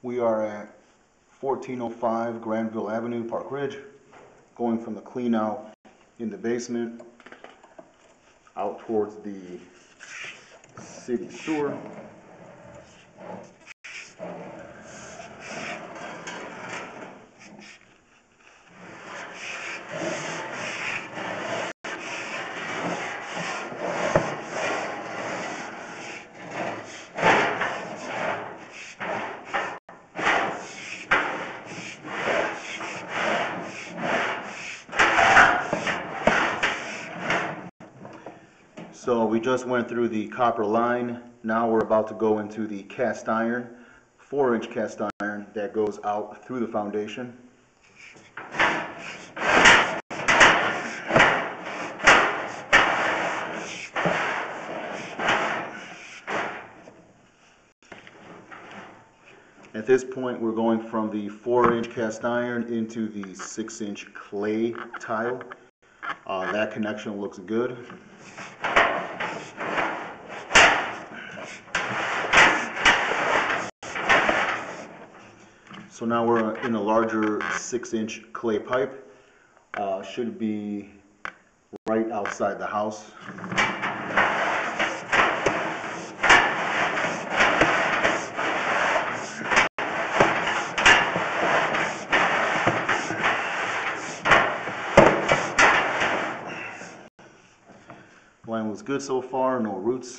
We are at 1405 Granville Avenue, Park Ridge, going from the clean out in the basement out towards the city sewer. So we just went through the copper line. Now we're about to go into the cast iron, 4-inch cast iron that goes out through the foundation. At this point, we're going from the 4-inch cast iron into the 6-inch clay tile. That connection looks good. So now we're in a larger 6-inch clay pipe. Should be right outside the house. Line looks good so far, no roots.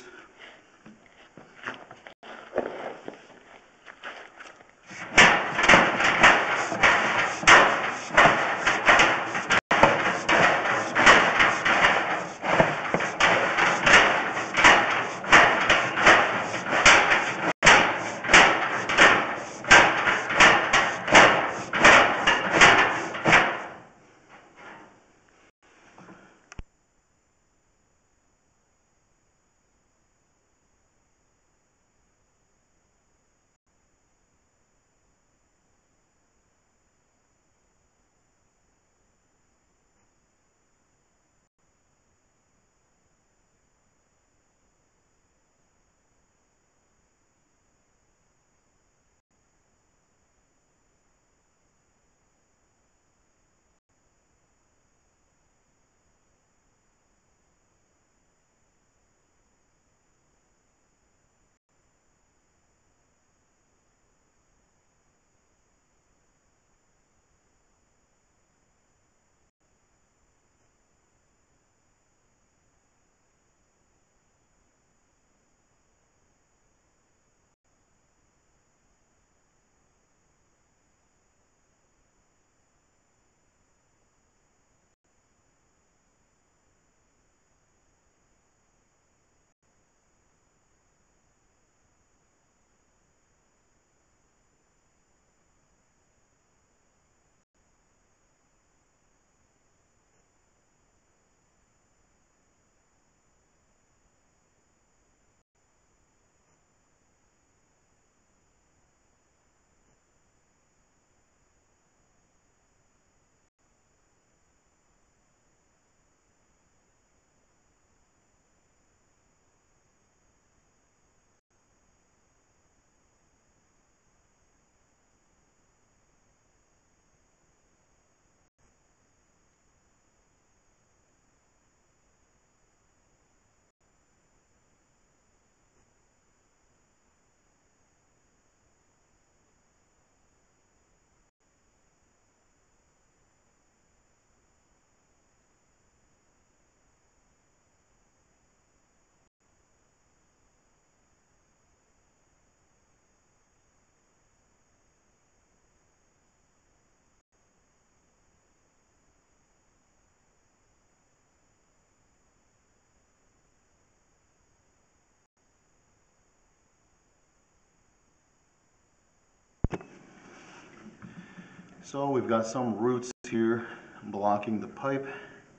So we've got some roots here blocking the pipe.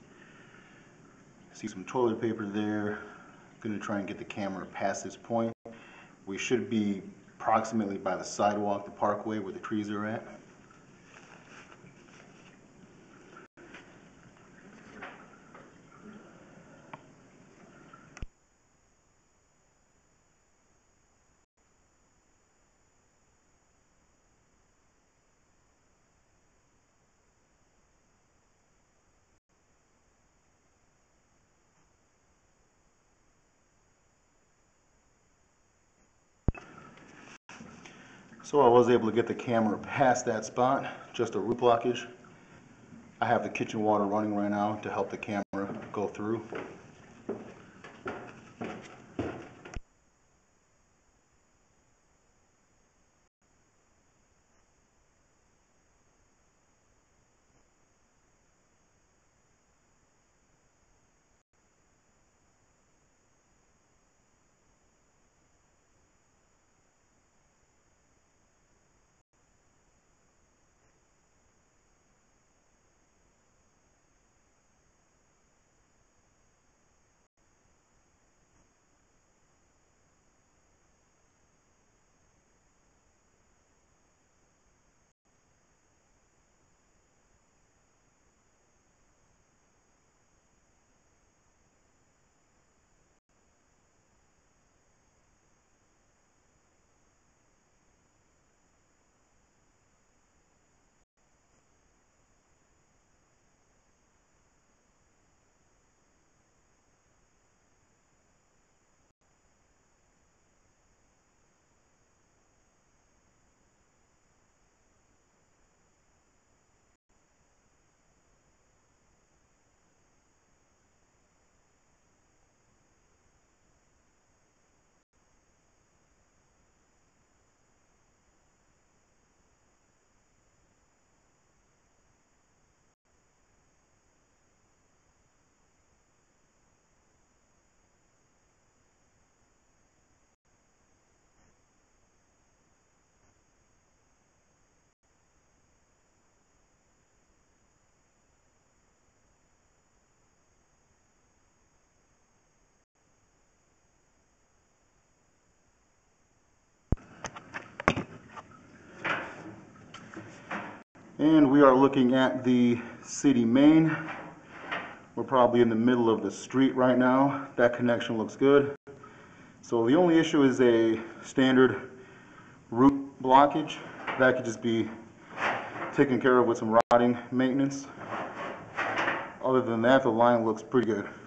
See some toilet paper there. Gonna try and get the camera past this point. We should be approximately by the sidewalk, the parkway where the trees are at. So I was able to get the camera past that spot, just a root blockage. I have the kitchen water running right now to help the camera go through. And we are looking at the city main. We're probably in the middle of the street right now. That connection looks good. So the only issue is a standard root blockage. That could just be taken care of with some routing maintenance. Other than that, the line looks pretty good.